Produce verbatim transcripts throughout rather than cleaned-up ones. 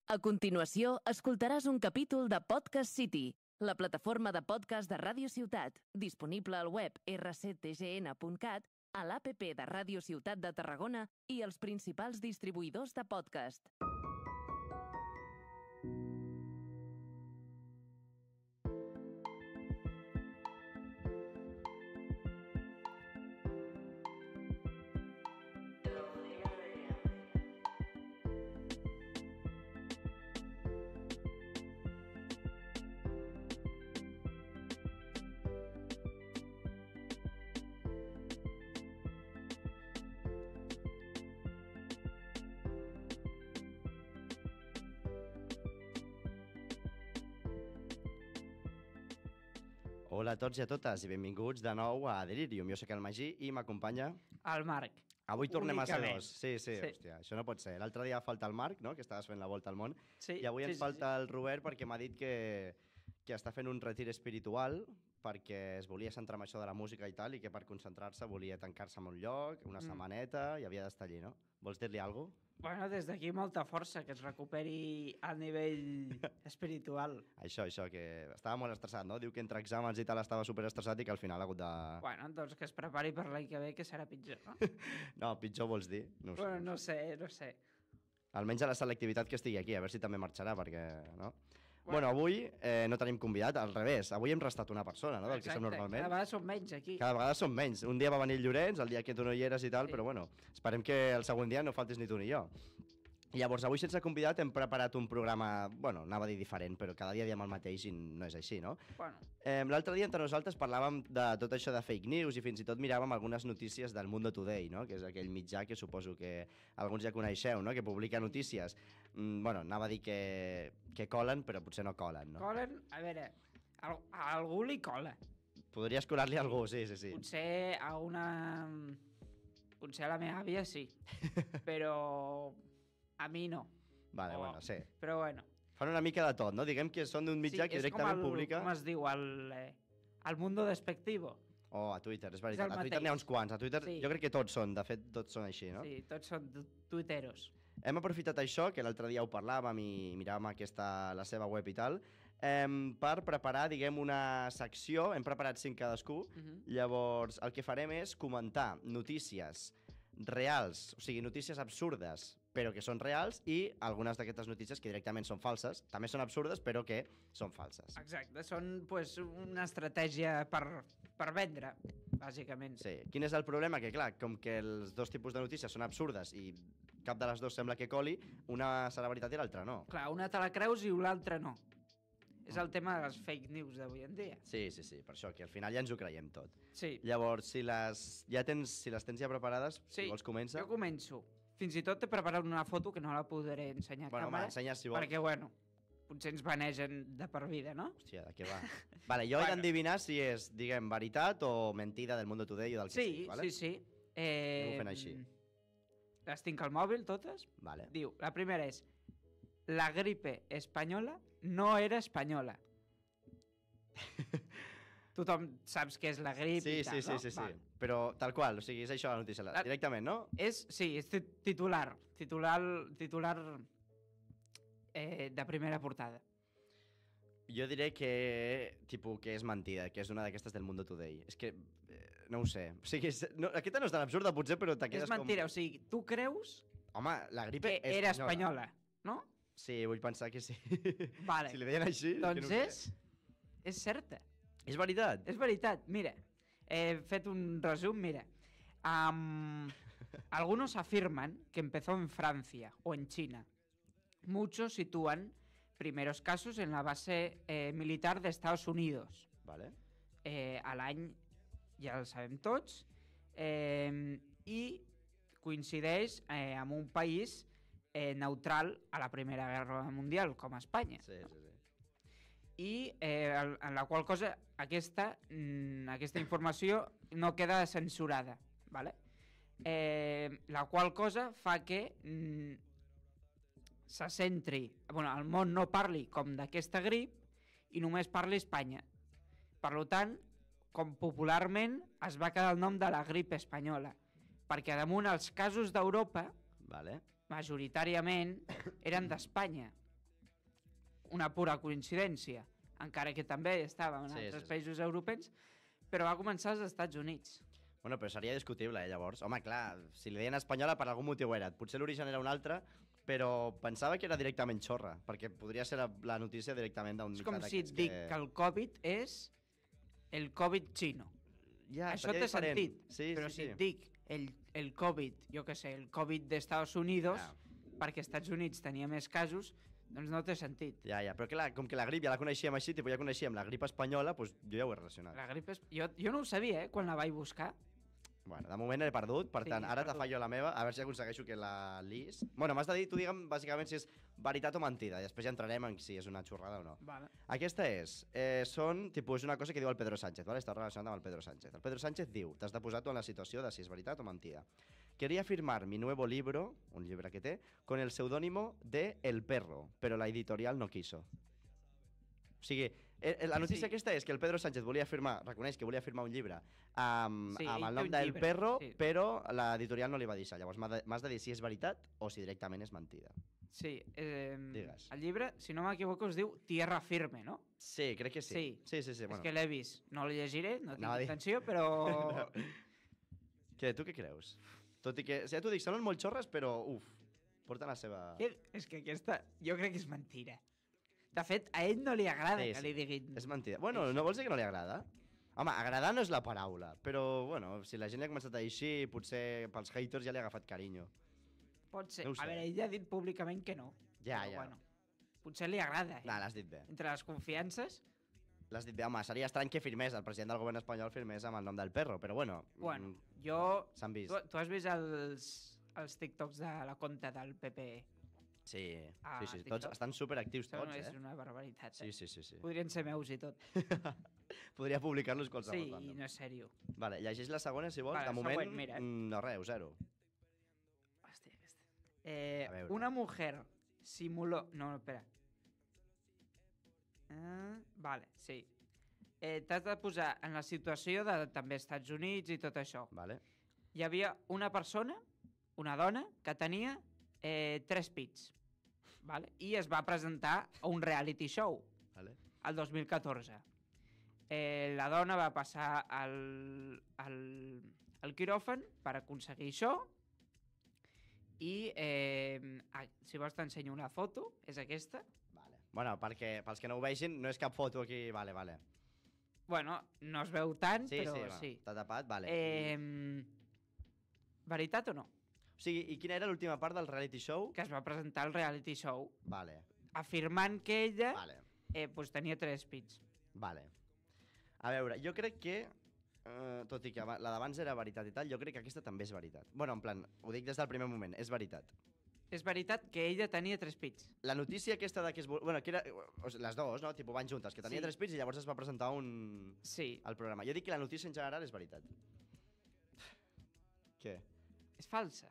A continuació, escoltaràs un capítol de Podcast City, la plataforma de podcast de Ràdio Ciutat, disponible al web erre ce te ge ene punt cat, a l'app de Ràdio Ciutat de Tarragona i els principals distribuïdors de podcast. Hola a tots i a totes i benvinguts de nou a Delirium. Jo soc el Magí i m'acompanya... El Marc. Avui tornem Únicament. a ser dos. Sí, sí, Sí. hòstia, això no pot ser. L'altre dia falta el Marc, no?, que estaves fent la volta al món, Sí, i avui sí, ens sí, falta sí. el Robert perquè m'ha dit que, que està fent un retir espiritual perquè es volia centrar en això de la música i tal, i que per concentrar-se volia tancar-se en un lloc, una Mm. setmaneta, i havia d'estar allí, no? Vols dir-li alguna cosa? Bueno, des d'aquí molta força, que es recuperi a nivell espiritual. Això, això, que estava molt estressat, no? Diu que entre exàmens i tal estava superestressat i que al final ha hagut de... Bueno, doncs que es prepari per l'any que ve, que serà pitjor, no? No, pitjor vols dir? No ho sé. Bueno, no sé, no sé. Almenys a la selectivitat que estigui aquí, a veure si també marxarà, perquè... No? Bueno. Bueno, avui eh, no tenim convidat, al revés. Avui hem restat una persona, no?, del que som Exacte, normalment. cada vegada som menys aquí. Cada vegada som menys. Un dia va venir el Llorenç, el dia que tu no hi eres i tal, Sí. però bueno, esperem que el segon dia no faltis ni tu ni jo. Llavors, avui sense convidat hem preparat un programa, bueno, anava a dir diferent, però cada dia diem el mateix i no és així, no? Bueno, Eh, L'altre dia entre nosaltres parlàvem de tot això de fake news i fins i tot miràvem algunes notícies del Mundo Today, no?, que és aquell mitjà que suposo que alguns ja coneixeu, no?, que publica notícies. Mm, bueno, anava a dir que, que colen, però potser no colen, no? colen, a veure, a, a algú li cola. Podries colar-li a algú, sí, sí, sí. Potser a una... Potser a la meva àvia sí, però a mi no. Vale, O- bueno, sí. Però bueno. Fan una mica de tot, no? Diguem que són d'un mitjà Sí, que és directament com el, publica... Com es diu? El, eh, el mundo despectivo. Oh, a Twitter, és És veritat. el A Twitter n'hi ha mateix. uns quants. A Twitter Sí. jo crec que tots són, de fet, tots són així, no? Sí, tots són tu- tuiteros. Hem aprofitat això, que l'altre dia ho parlàvem i miràvem aquesta, la seva web i tal, eh, per preparar, diguem, una secció. Hem preparat cinc cadascú. Mhm. Llavors, el que farem és comentar notícies reals, o sigui, notícies absurdes, però que són reals, i algunes d'aquestes notícies que directament són falses. També són absurdes, però que són falses. Exacte, són pues, una estratègia per, per vendre, bàsicament. Sí. Quin és el problema? Que, clar, com que els dos tipus de notícies són absurdes i cap de les dues sembla que coli, una serà veritat i l'altra no. Clar, una te la creus i l'altra no. És el tema de les fake news d'avui en dia. Sí, sí, sí, per això, que al final ja ens ho creiem tot. Sí, Llavors, si les, ja tens, si les tens ja preparades, sí. si vols comença. Jo començo. Fins i tot he preparat una foto que no la podré ensenyar a Bueno, home, càmera. ensenyes si vols. Perquè, bueno, potser ens banegen de per vida, no? Hòstia, de què va? Vale, jo he Bueno. d'endevinar si és, diguem, veritat o mentida del Mundo Today o del que Sí, sigui, vale? sí, sí. Eh, Anem-ho fent així. Les tinc al mòbil, totes. Vale. Diu, la primera és: la gripe espanyola no era espanyola. Tothom saps què és la grip Sí, i tal, sí, sí, no? sí, sí. Val. Però tal qual, o sigui, és això la notícia, la- La- directament, no? És, sí, és ti- titular. Titular, titular eh, de primera portada. Jo diré que, tipus, que és mentida, que és una d'aquestes del Mundo Today. És que, eh, no ho sé. O sigui, és, no, aquesta no és tan absurda, potser, però te quedes És mentira, com... o sigui, tu creus Home, la gripe que era espanyola, no? Sí, vull pensar que sí. Vale. Si li deien així... és que Doncs no ho sé. és, és certa. És veritat? És veritat, mira, he fet un resum, mira. Um, algunos afirman que empezó en Francia o en China. Muchos sitúan primeros casos en la base eh, militar de Estados Unidos. Vale. Eh, a l'any, ja el sabem tots, eh, i coincideix eh, amb un país eh, neutral a la Primera Guerra Mundial, com Espanya. Sí, sí, sí. I eh, el- en la qual cosa aquesta, mm, aquesta informació no queda censurada, ¿vale? Eh, la qual cosa fa que mm, se centri, bueno, el món no parli com d'aquesta grip i només parli Espanya. Per tant, com popularment es va quedar el nom de la grip espanyola, perquè damunt els casos d'Europa Vale. majoritàriament eren d'Espanya. una pura coincidència, encara que també estava en Sí, altres sí, sí. països europeus, però va començar als Estats Units. Bueno, però seria discutible, eh, llavors. Home, clar, si li deien espanyola per algun motiu era. Potser l'origen era un altre, però pensava que era directament xorra, perquè podria ser la, la notícia directament d'un És mitjà com si et d'aquests dic que el Covid és el Covid xino. Ja, Això seria té diferent. sentit, Sí, però sí, si sí. et dic el, el Covid, jo què sé, el Covid d'Estats Units, Ja. perquè als Estats Units tenia més casos, doncs no té sentit. Ja, ja, però clar, com que la grip ja la coneixíem així, tipus ja coneixíem la grip espanyola, doncs jo ja ho he relacionat. La grip és... jo, jo no ho sabia, eh, quan la vaig buscar. Bueno, de moment he perdut, per Sí, tant, ara te perdut. fallo la meva, a veure si aconsegueixo que la lis. Bueno, m'has de dir, tu digue'm bàsicament si és veritat o mentida, i després ja entrarem en si és una xorrada o no. Vale. Aquesta és, eh, són, tipus, és una cosa que diu el Pedro Sánchez, ¿vale? Està relacionada amb el Pedro Sánchez. El Pedro Sánchez diu, t'has de posar tu en la situació de si és veritat o mentida. Quería firmar mi nuevo libro, un llibre que té, con el seudónimo de El Perro, pero la editorial no quiso. O sigui, eh, la notícia Sí. aquesta és que el Pedro Sánchez volia firmar, reconeix que volia firmar un llibre amb, Sí, amb ell el té nom un del llibre, Perro, sí. però l'editorial no li va deixar. Llavors m'ha de- m'has de dir si és veritat o si directament és mentida. Sí, eh, Digues. el llibre, si no m'equivoco, es diu Tierra Firme, no? Sí, crec que sí. Sí. Sí, sí, sí. És Bueno. que l'he vist, no el llegiré, no tinc Anava a dir- intenció, però... Què, tu què creus? Tot i que, ja t'ho dic, sonen molt xorres, però, uf, porten la seva... Que- És que aquesta, jo crec que és mentira. De fet, a ell no li agrada Sí, que sí. li diguin... És mentida. Bueno, no vols dir que no li agrada? Home, agradar no és la paraula, però, bueno, si la gent li ha començat a dir així, potser pels haters ja li ha agafat carinyo. Pot ser. no ho sé. A veure, ell ha dit públicament que no. Ja, però, ja. Bueno, potser li agrada. Eh? No, l'has dit bé. Entre les confiances... L'has dit bé, home, seria estrany que firmés, el president del govern espanyol firmés amb el nom del perro, però bueno, Bueno, mm, jo... s'han vist. Tu, tu has vist els, els TikToks de la compta del P P E? Sí, Ah, sí, sí, TikTok. tots estan superactius Això tots, és eh? una barbaritat. Sí, Eh? sí, sí, sí. Podrien ser meus i tot. Podria publicar-los qualsevol Sí, random. no és sèrio. Vale, llegeix la segona, si vols. Vale, de moment, següent, mira. mm, no res, zero. Hòstia, aquesta. Eh, A veure. una mujer simuló... No, no, espera. Ah, vale, sí. Eh, T'has de posar en la situació de també Estats Units i tot això. Vale, Hi havia una persona, una dona, que tenia eh, tres pits. Vale? I es va presentar a un reality show vale. el dos mil catorze. Eh, la dona va passar al, al, al quiròfan per aconseguir això i, eh, a, si vols t'ensenyo una foto, és aquesta. Vale. Bueno, perquè, pels que no ho vegin, no és cap foto aquí, vale, vale. Bueno, no es veu tant, Sí, però sí, sí. bueno, t'ha tapat, vale. Eh, veritat o no? O sigui, i quina era l'última part del reality show? Que es va presentar al reality show Vale, afirmant que ella vale, eh, pues, tenia tres pits. vale. A veure, jo crec que, eh, tot i que aba- la d'abans era veritat i tal, jo crec que aquesta també és veritat. Bueno, en plan, ho dic des del primer moment, és veritat. És veritat que ella tenia tres pits. La notícia aquesta de que es... vol- Bueno, que era... O sigui, les dues, no? Tipo, van juntes, que tenia Sí. tres pits i llavors es va presentar un... Sí, al programa. Jo dic que la notícia en general és veritat. Què? és falsa.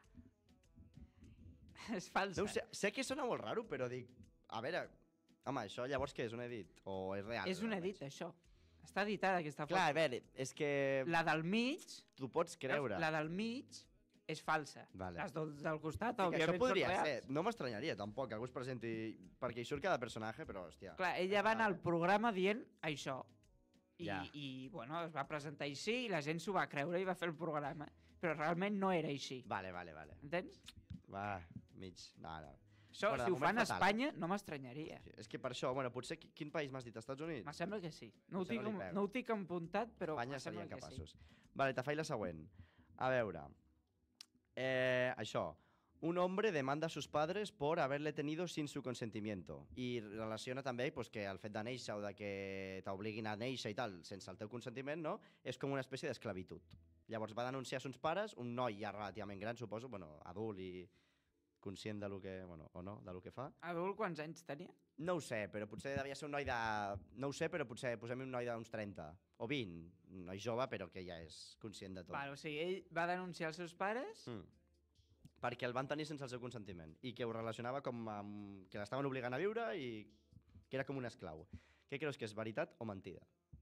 És falsa. No ho sé, sé que sona molt raro, però dic... A veure, home, això llavors què és, un edit? O és real? És un edit, això. Està editada aquesta foto. Clar, a veure, és que La del mig, tu pots creure. la del mig és falsa. Vale. Les dos del costat, Sí, que òbviament, això podria són ser. reals. No m'estranyaria tampoc que algú es presenti... Perquè hi surt cada personatge, però, hòstia... Clar, ella va anar al programa dient això. I, Ja. i bueno, es va presentar així i la gent s'ho va creure i va fer el programa. Però realment no era així. Vale, vale, vale. Entens? Va, mig... No, no. Això, Bueno, de si ho moment fan a fatal. Espanya, no m'estranyaria. Sí, és que per això, bueno, potser... qui- Quin país m'has dit? Estats Units? Me sembla que sí. No ho, Això no tinc, li pego. no ho tinc apuntat, però Espanya me sembla serien que capaços. sí. Vale, te faig la següent. A veure... Eh, això. Un hombre demanda a sus padres por haberle tenido sin su consentimiento. I relaciona també pues, que el fet de néixer o de que t'obliguin a néixer i tal, sense el teu consentiment, no? És com una espècie d'esclavitud. Llavors va denunciar a sos pares, un noi ja relativament gran, suposo, bueno, adult i conscient de lo que, bueno, o no, de lo que fa. Adult, quants anys tenia? No ho sé, però potser devia ser un noi de... No ho sé, però potser posem un noi d'uns trenta o vint. Un noi jove, però que ja és conscient de tot. Vale, o sigui, ell va denunciar els seus pares Mm. Perquè el van tenir sense el seu consentiment i que ho relacionava com amb... que l'estaven obligant a viure i que era com un esclau. Què creus que és veritat o mentida?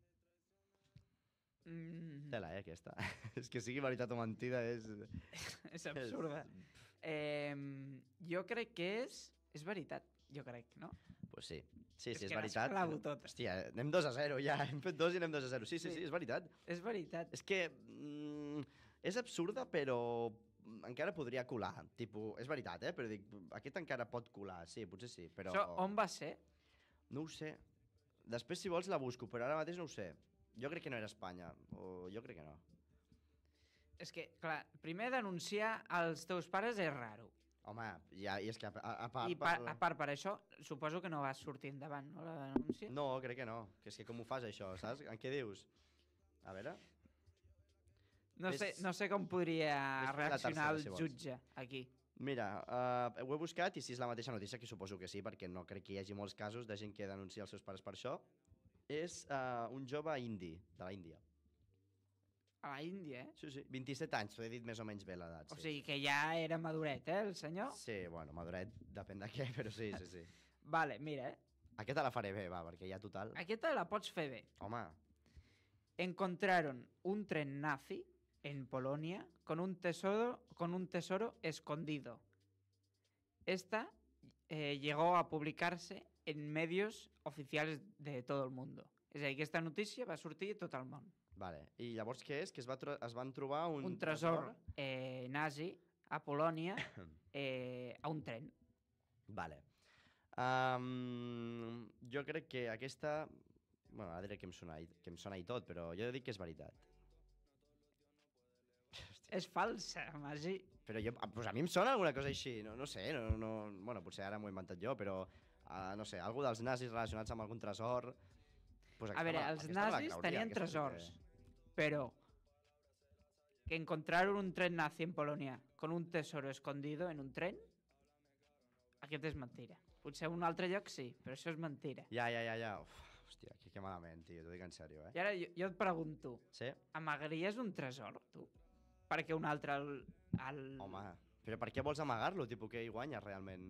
mm, Tela, eh, aquesta. És que sigui veritat o mentida és... és absurda. Eh, jo crec que és... És veritat, jo crec, no? Pues sí. Sí, sí, és, que veritat. l'esclavo tot. Hòstia, anem dos a zero ja, hem fet dos i anem dos a zero. Sí, sí, Sí. sí, és veritat. És veritat. És que mm, és absurda, però encara podria colar. Tipo, és veritat, eh? Però dic, aquest encara pot colar, sí, potser sí, però... Això on va ser? No ho sé. Després, si vols, la busco, però ara mateix no ho sé. Jo crec que no era Espanya, o jo crec que no. És que, clar, primer denunciar els teus pares és raro. Home, ja, i és que a, a, a part... I pa, a part per això, suposo que no va sortir endavant, no, la denúncia? No, crec que no. Que és que com ho fas, això, saps? En què dius? A veure... No Ves- sé, no sé com podria ves fent la reaccionar tercera, el si vols. jutge aquí. Mira, uh, ho he buscat i si és la mateixa notícia, que suposo que sí, perquè no crec que hi hagi molts casos de gent que denuncia els seus pares per això, és uh, un jove indi, de la Índia. A la Índia, eh? Sí, sí, vint-i-set anys, t'ho he dit més o menys bé l'edat. O Sí. sigui que ja era maduret, eh, el senyor? Sí, bueno, maduret, depèn de què, però sí, sí, sí. Vale, mira, eh? Aquesta la faré bé, va, perquè ja total... Aquesta la pots fer bé. Home, Encontraron un tren nazi en Polonia con un tesoro, con un tesoro escondido. Esta eh, llegó a publicarse en medios oficiales de todo el mundo. És a dir, aquesta notícia va sortir a tot el món. vale. I llavors què és? Que es, va tro es van trobar un... Un tresor eh, nazi a Polònia eh, a un tren. Vale. Um, jo crec que aquesta... Bueno, ara diré que em, sona, i- que em sona i tot, però jo dic que és veritat. És falsa, Magí. Però jo, ah, pues a mi em sona alguna cosa així, no, no sé, no, no, bueno, potser ara m'ho he inventat jo, però, uh, no sé, algú dels nazis relacionats amb algun tresor... Pues A veure, els nazis tenien tresors, però que encontraron un tren nazi en Polònia con un tesoro escondido en un tren, aquest és mentira. Potser a un altre lloc sí, però això és mentira. Ja, ja, ja, ja. Uf, hòstia, que, que malament, tio, t'ho dic en sèrio, eh? I ara jo, jo et pregunto, Sí? amagaries un tresor, tu? Perquè un altre el... el... Home, però per què vols amagar-lo? Tipo, què hi guanyes realment?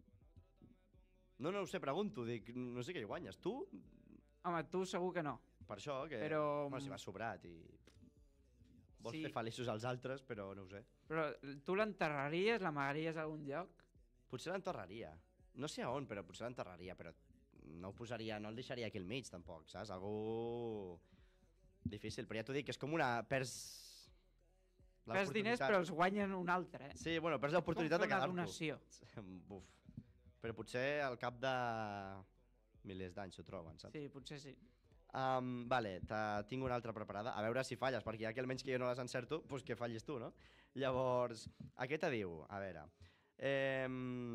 No, no ho sé, pregunto, dic, no sé què hi guanyes. Tu? Home, tu segur que no. Per això, que... Però- Bueno, si vas sobrat i... Vols Sí. fer feliços als altres, però no ho sé. Però tu l'enterraries, l'amagaries a algun lloc? Potser l'enterraria. No sé a on, però potser l'enterraria, però no ho posaria, no el deixaria aquí al mig, tampoc, saps? Algú... Difícil, però ja t'ho dic, és com una... Perds... Fes diners però els guanyen un altre, eh? Sí, bueno, perds l'oportunitat Com de fer una quedar-t'ho. donació. Buf. Però potser al cap de milers d'anys s'ho troben, saps? Sí, potser sí. Um, vale, ta- tinc una altra preparada. A veure si falles, perquè ja que almenys que jo no les encerto, doncs que fallis tu, no? Llavors, aquesta diu, a veure... Eh,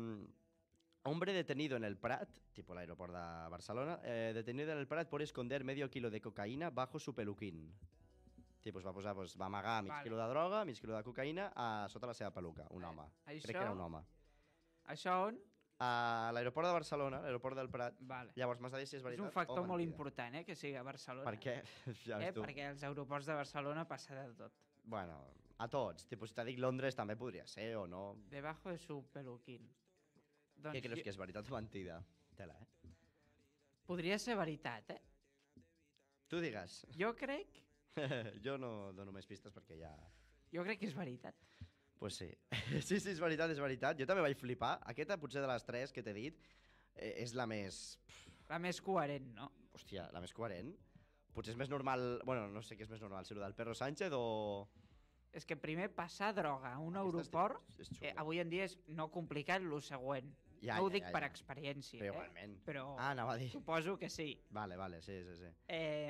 hombre detenido en el Prat, tipo el aeroport de Barcelona, eh, detenido en el Prat por esconder medio kilo de cocaïna bajo su peluquín. Tipus va posar, doncs, va amagar mig Vale. quilo de droga, mig quilo de cocaïna a sota la seva peluca, un Eh, home. això- Crec que era un home. Això on? A l'aeroport de Barcelona, l'aeroport del Prat. Vale. Llavors m'has de dir si és És veritat un factor o molt mentida. important, eh, que sigui a Barcelona. Per què? Ja Eh, ves tu. perquè als aeroports de Barcelona passa de tot. Bueno, a tots. Tipus, si te dic Londres també podria ser o no. Debajo de su peluquín. Doncs Què creus jo- que és veritat o mentida? Tela, eh? Podria ser veritat, eh? Tu digues. Jo crec, jo no dono més pistes perquè ja... jo crec que és veritat. Pues sí. sí, sí, és veritat, és veritat. Jo també vaig flipar. Aquesta, potser de les tres que t'he dit, eh, és la més... Pff, La més coherent, no? hòstia, la més coherent. Potser és més normal... Bueno, no sé què és més normal, si el del Perro Sánchez o... És que primer passar droga a un Aquesta és- aeroport, és eh, xungo. avui en dia és no complicat lo següent. Ja, no ho ja, dic ja, per ja. experiència, Però eh? igualment. Però Ah, anava a dir. suposo que sí. Vale, vale, sí, sí, sí. Eh,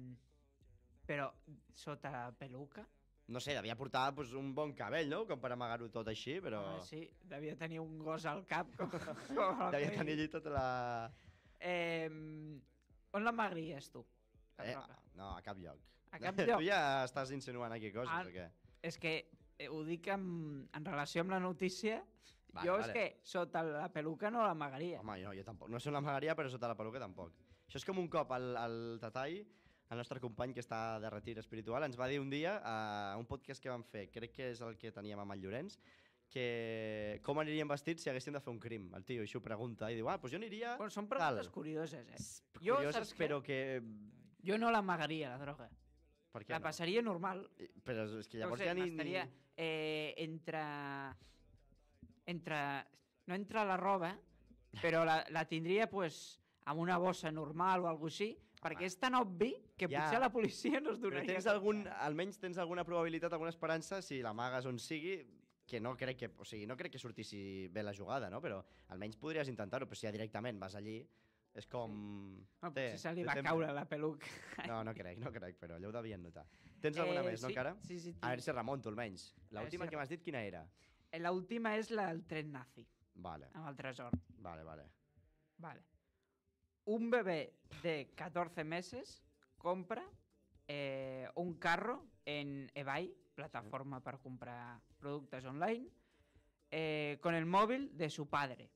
però sota la peluca? No sé, devia portar pues, un bon cabell, no? Com per amagar-ho tot així, però... Home, sí, devia tenir un gos al cap. Com, com el Devia meu. tenir allí tota la... Eh, on l'amagries, tu? La Eh, droga? no, a cap lloc. A cap lloc? Tu ja estàs insinuant aquí coses, Ah, o què? És que eh, ho dic en, en relació amb la notícia, Vale, jo vale. és que sota la peluca no l'amagaria. Home, jo, jo tampoc. No sé on l'amagaria, però sota la peluca tampoc. Això és com un cop al, al Tatai, el nostre company que està de retir espiritual, ens va dir un dia a un podcast que vam fer, crec que és el que teníem amb el Llorenç, que com aniríem vestits si haguéssim de fer un crim. El tio així ho pregunta i diu, ah, doncs jo aniria... Bueno, són preguntes tal. curioses, eh? Jo, Curioses, saps què? però que... Jo no l'amagaria, la droga. Per què La no? passaria normal. I- Però és que No llavors sé, ja ni... m'estaria ni... eh, entre... Entre... No entre la roba, però la, la tindria, pues, amb una bossa normal o alguna així, perquè és tan obvi que Ja. potser la policia no es Però donaria... tens algun, almenys tens alguna probabilitat, alguna esperança, si l'amagues on sigui, que no crec que, o sigui, no crec que sortissi bé la jugada, no? Però almenys podries intentar-ho, però si ja directament vas allí, és com... No, Té, potser se li té va sempre. caure la peluca. No, no crec, no crec, però allò ho devien notar. Tens alguna Eh, més, no, sí, encara? Sí, sí. A veure si remonto, almenys. L'última si que m'has dit, quina era? L'última és la del tren nazi, Vale, amb el tresor. vale, vale. Vale. Un bebé de catorce meses compra eh, un carro en eBay, plataforma per comprar productes online, eh, con el móvil de su padre.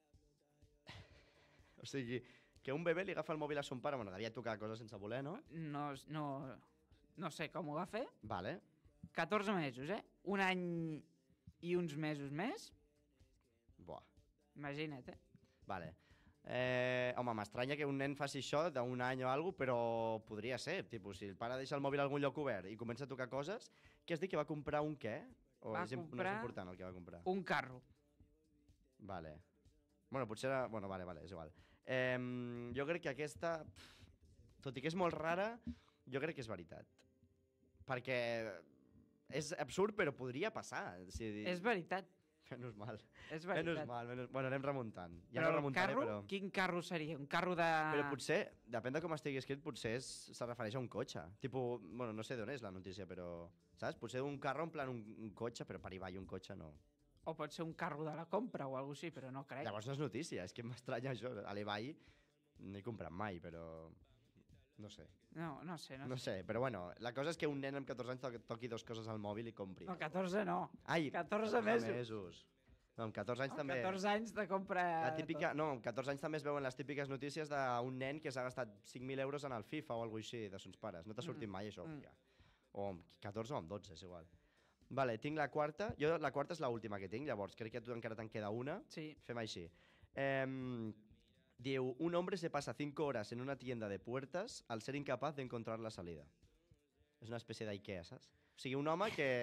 O sigui, que un bebè li agafa el mòbil a son pare, bueno, devia tocar coses sense voler, no? No, no, no sé com ho va fer. Vale. catorze mesos, eh? Un any i uns mesos més. Buah. Imagina't, eh? Vale. Eh, home, m'estranya que un nen faci això d'un any o alguna cosa, però podria ser. Tipus, si el pare deixa el mòbil a algun lloc obert i comença a tocar coses, què has dit que va comprar un què? O Va és, im- no comprar és important el que va comprar? Un carro. Vale. Bueno, potser era... Bueno, vale, vale, és igual. Eh, jo crec que aquesta, pff, tot i que és molt rara, jo crec que és veritat. Perquè és absurd, però podria passar. Si... És veritat, Menys mal. és Menys veritat. mal. Menys... Bueno, anem remuntant. Ja Però no el remuntaré, carro, però... quin carro seria? Un carro de... Però potser, depèn de com estigui escrit, potser és, se refereix a un cotxe. Tipo, bueno, no sé d'on és la notícia, però... Saps? Potser un carro en plan un, un cotxe, però per Ibai un cotxe no. O pot ser un carro de la compra o alguna cosa així, però no crec. Llavors no és notícia, és que m'estranya això. A l'Ibai no he comprat mai, però... No sé. No, no sé, no, No sé. sé, però bueno, la cosa és que un nen amb catorze anys to- toqui dos coses al mòbil i compri. No, catorze no. Ai, catorze mesos. mesos. No, amb catorze anys No, també... catorze anys de compra... La típica, no, amb catorze anys també es veuen les típiques notícies d'un nen que s'ha gastat cinc mil euros en el FIFA o alguna cosa així de sons pares. No t'ha sortit Mm, mai això? mm. Ja. O amb catorze o amb dotze, és igual. Vale, tinc la quarta. Jo la quarta és l'última que tinc, llavors crec que tu encara te'n queda una. Sí. Fem així. Eh, diu, un hombre se pasa cinco horas en una tienda de puertas al ser incapaz de encontrar la salida. És una espècie d'Ikea, saps? O sigui, un home que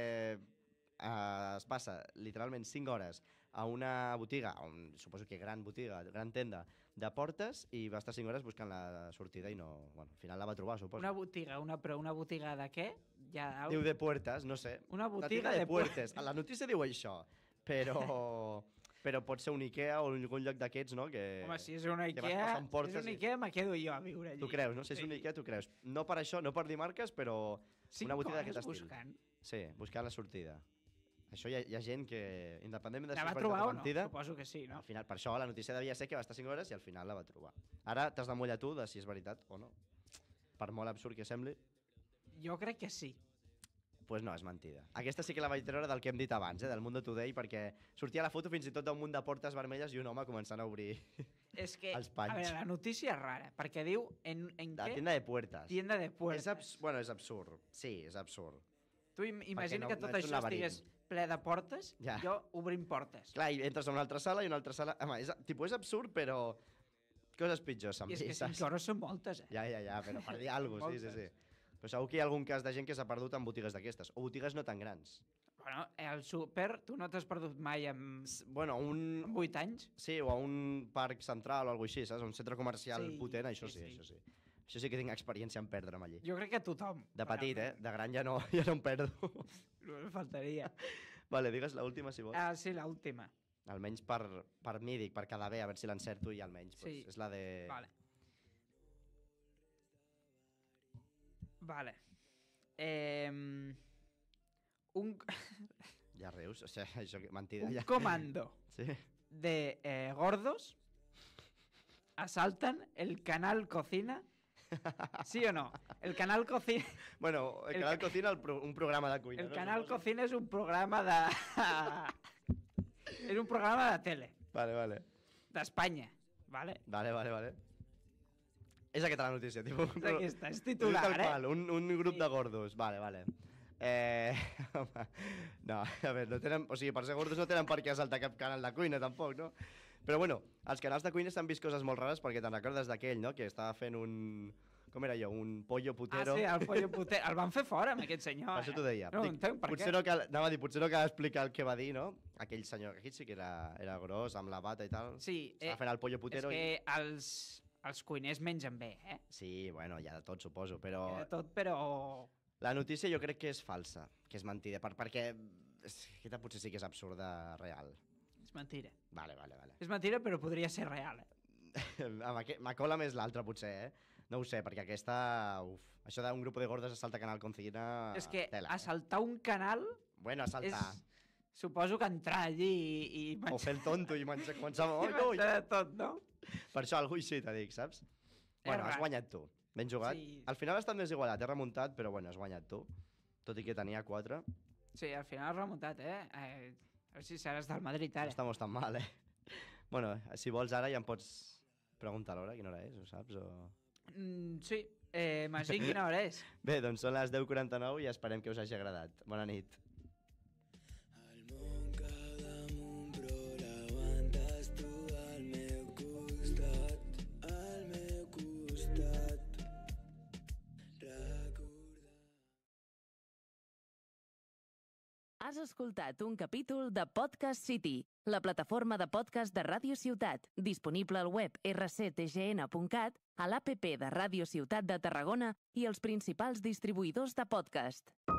eh, es passa literalment cinc hores a una botiga, a un, suposo que gran botiga, gran tenda de portes, i va estar cinc hores buscant la sortida i no... Bueno, al final la va trobar, suposo. Una botiga, una, però una botiga de què? Ja, Diu de puertes, no sé. Una La botiga tienda de, de puertes. A la notícia diu això, però... però pot ser un Ikea o algun lloc d'aquests, no? Que... Home, si és una que vas Ikea, passant portes és una i- Ikea, me quedo jo a viure allí. Tu creus, no? Si és un Sí. Ikea, tu creus. No per això, no per dir marques, però Cinc una botiga hores d'aquest estil. buscant. Sí, buscar la sortida. Això hi ha, hi ha gent que, independentment de La si va és trobar veritat o no? mentida, Suposo que sí, no? al final, per això la notícia devia ser que va estar cinc hores i al final la va trobar. Ara t'has de mullar tu de si és veritat o no. Per molt absurd que sembli, Jo crec que sí. doncs pues no, és mentida. Aquesta sí que la vaig treure del que hem dit abans, eh, del Mundo Today, perquè sortia la foto fins i tot d'un munt de portes vermelles i un home començant a obrir És que, Els a panys. veure, la notícia és rara, perquè diu en, en la què? tienda de puertes. Tienda de puertes. És abs bueno, és absurd. Sí, és absurd. Tu im imagina no- que no tot ets un això laberint. estigués ple de portes, Ja. jo obrint portes. Clar, i entres a una altra sala i una altra sala... Home, és, tipus, és absurd, però coses pitjors s'han I és que vist, cinc saps? hores són moltes, eh? Ja, ja, ja, però per dir alguna cosa, sí, sí, Moltes. sí. Però segur que hi ha algun cas de gent que s'ha perdut en botigues d'aquestes, o botigues no tan grans. Bueno, al súper tu no t'has perdut mai amb S- Bueno, un... amb vuit anys? Sí, o a un parc central o alguna cosa així, saps? Un centre comercial Sí, potent, això sí, sí, sí. això sí. Això sí que tinc experiència en perdre'm allí. Jo crec que tothom. De petit, eh? realment. De gran ja no, ja no em perdo. No faltaria. Vale, digues l'última, si vols. Ah, sí, l'última. Almenys per, per mi, dic, per quedar bé, a veure si l'encerto i almenys. Sí. Pues, és la de... Vale. Vale. Eh, un, Ja rius, o sigui, això que... Mentida, un ja. comando Sí. de eh, gordos asaltan el canal Cocina. ¿Sí o no? El canal Cocina... Bueno, el, El Canal ca- Cocina, el, pro, un programa de cuina. El no? canal Suposo. Cocina és un programa de... és un programa de tele, Vale, vale. d'Espanya, ¿vale? Vale, vale, vale. És aquesta la notícia, tipus. És aquesta, és titular, tal eh? qual, un, un grup Sí. de gordos. Vale, vale. Eh, home, no, a veure, no tenen, o sigui, per ser gordos no tenen per què saltar cap canal de cuina, tampoc, no? Però bueno, els canals de cuina s'han vist coses molt rares perquè te'n recordes d'aquell, no?, que estava fent un... Com era jo? Un pollo Ah, putero. sí, el pollo puter. El van fer fora, amb aquest senyor. Per això t'ho deia. No, Dic, entenc per potser què. no cal, anava a dir, potser no cal explicar el que va dir, no? Aquell senyor, aquell sí que era, era gros, amb la bata i tal. Sí, Estava eh, fent el pollo és putero que i... els, els cuiners mengen bé, eh? Sí, bueno, hi ha de tot, suposo, però... Hi ha de tot, però... La notícia jo crec que és falsa, que és mentida, per, perquè aquesta potser sí que és absurda real. És mentira. Vale, vale, vale. És mentira, però podria ser real, eh? Amb aquest, m'acola més l'altra, potser, eh? No ho sé, perquè aquesta... Uf, això d'un grup de gordes assalta Canal Concina... És que tela, assaltar un canal Bueno, assaltar. és... Suposo que entrar allí i, i O fer el tonto i menjar, començar... i Oi, oi. menjar de tot, no? Per això algú així te dic, saps? Bueno, has rar. guanyat tu. Ben jugat. Sí. Al final ha estat més igualat, he remuntat, però bueno, has guanyat tu. Tot i que tenia quatre. Sí, al final has remuntat, eh? eh a veure si seràs del Madrid, No ara. estamos tan mal, eh? Bueno, si vols ara ja em pots preguntar l'hora, quina hora és, ho saps? O... Mm, sí, eh, Magí, quina hora és? Bé, doncs són les deu quaranta-nou i esperem que us hagi agradat. Bona nit. El món cau damunt, però l'aguantes tu al meu costat, al meu costat. Recordar... Has escoltat un capítol de Podcast City, la plataforma de podcast de Ràdio Ciutat, disponible al web erre ce te ge ene punt cat, a l'app de Ràdio Ciutat de Tarragona i els principals distribuïdors de podcast.